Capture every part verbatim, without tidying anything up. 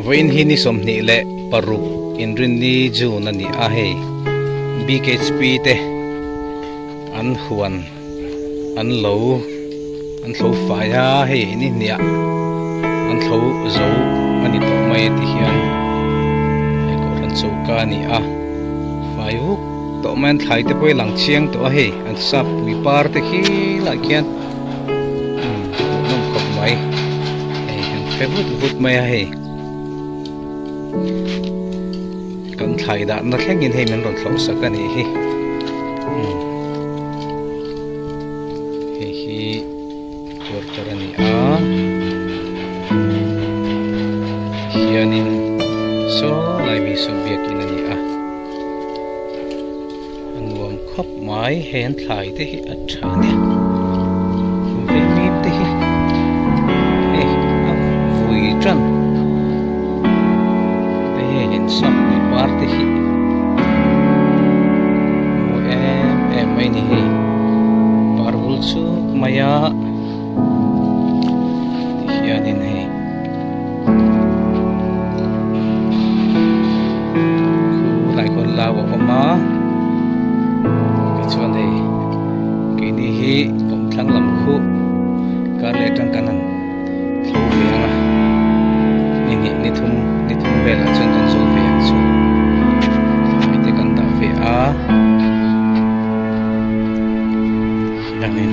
voin hi ni somni le paruk inrin ni jun ani a hei B K H P te an huan an lo an thlo faya hei ni nia an thlo zo ani to mai ti hian ai ko ran chu ka ni a fai hu to man thlai te poi lang chiang to a hei an sap pui par te khi la kian nom khop mai ai han pe vut vut mai a hei kan thai da na thlengin hei men ron thlo sakani hi hi hi tortarani a hianin so lai mi so biak in ani a angwam khop mai hen thlai te hi a thani ve mi te hi e a vui tran te hen sam ni par te hi o em em mai ni hi parvul chu maya hianin hei lại còn lao vào hôm má cái chỗ này cái này hi cũng thắng lắm khu cả lệ trong cái này thấu về à nị nị nị thùng nị thùng về là chân con số về số mình thì cần tạo về à cho nên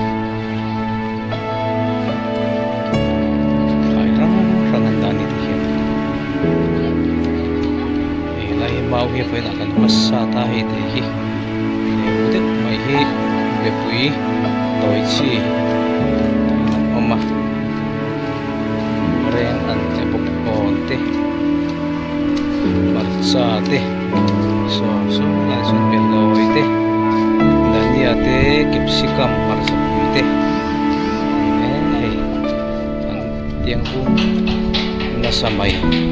phải răng răng anh ta nị thì hiện mau hi phải là cần massa ta hi te hi nếu được mai hi về bụi tối chi oma ren ăn te bốc on te marcha te so so la sun be loi te dania te capsicum marcha bụi te hey ăn tiang bu na samai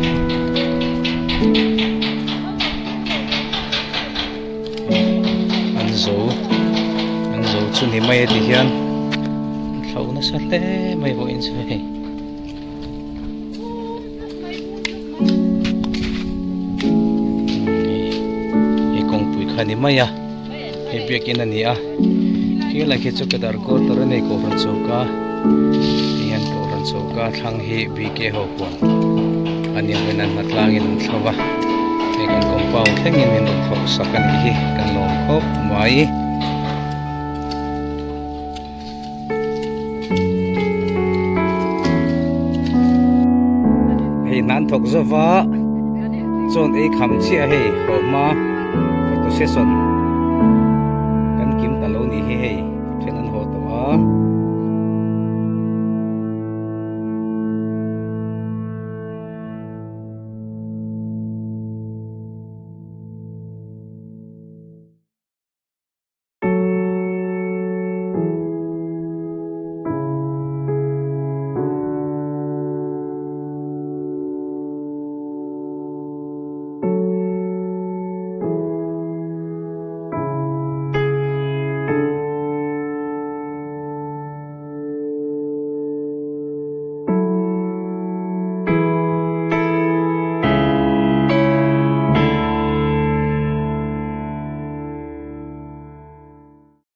zo an zo chu ni mai ti hian thlo na sa hle mai vo in chu he e kong pui khani mai a he biakin ani a ki la ke chu ka dar ko tor nei ko ran chu ka hian ko ran chu ka thang hi bi ke ho ko ani wenan matlangin thlowa e kan compound thengin min thok sakan hi kan lom khop mai hei nan thok zawa chon ei kham chi a hei homa photo session kan kim talo ni hi hei then an ho to a